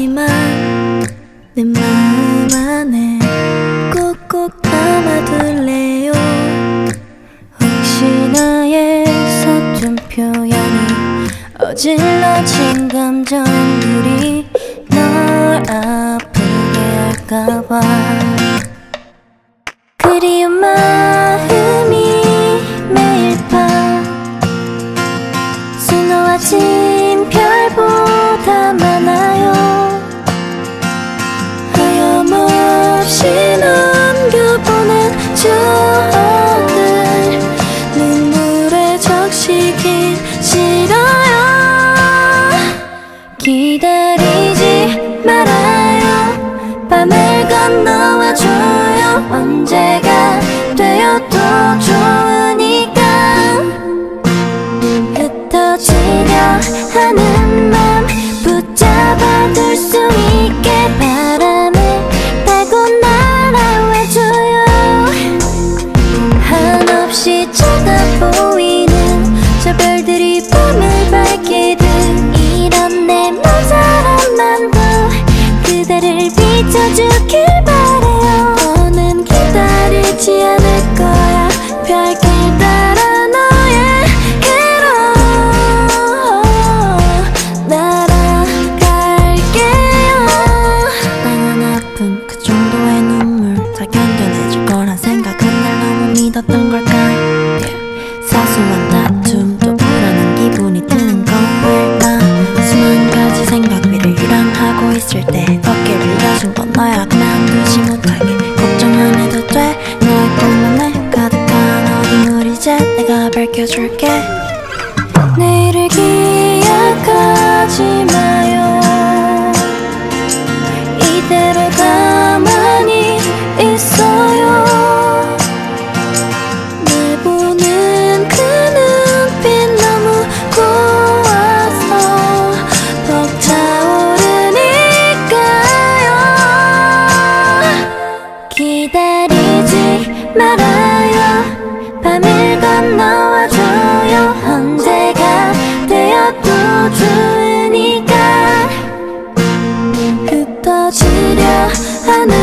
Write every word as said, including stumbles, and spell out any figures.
하지만 내 마음 안에 꾹꾹 담아둘래요. 혹시 나의 서툰 표현이 어질러진 감정들이 널 아프게 할까봐. 그리운 마음이 매일 밤 수놓아진 별보다 많아요. 하염없이 넘겨보는 추억들 눈물에 적시긴 싫어요. 기다리지 말아요. 밤을 건너와줘요. 언제가 되어도 좋으니까. 흩어지려 하는 맘 붙잡아둘 수 있게 바람을 타고 날아와줘요. 한없이 작아 보이는 저 별들이 밤을 밝히듯 이런 내 맘 사람만도 그대를 비춰주길 바래요. 더는 기다리지 않을 거야. 별길 따라 너에게로 날아갈게요. 땅한 아픔 그 정도의 눈물 다 견뎌내줄 거란 생각은 날 너무 믿었던 걸까. yeah. 사소한 다툼도 불안한 기분이 드는 건 왜일까. 수만 가지 생각 위를 유랑하고 있을 때 어깨를 여준 건 너야. 그만두지 못하게 걱정 안 해도 돼. 너의 꿈만에 가득한 어둠을 이제 내가 밝혀줄게. 내일을 기약하지 마요. 이대로 가만히 있어요. 날 보는 그 눈빛 너무 고와서 벅차오르니까요. 기다리지 말아요. 밤을 건너와줘요. 언제가 되어도 좋으니까. 흩어지려 하는